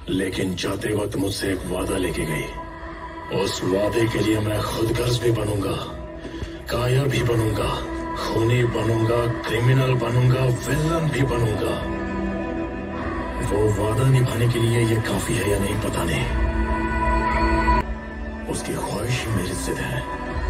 लेकिन जाते वक्त मुझसे एक वादा लेके गई। उस वादे के लिए मैं खुदगर्ज भी बनूंगा, कायर भी बनूंगा, खूनी बनूंगा, क्रिमिनल बनूंगा, विलन भी बनूंगा। वो वादा निभाने के लिए ये काफी है या नहीं पता नहीं। उसकी ख्वाहिश ही मेरी जिद है।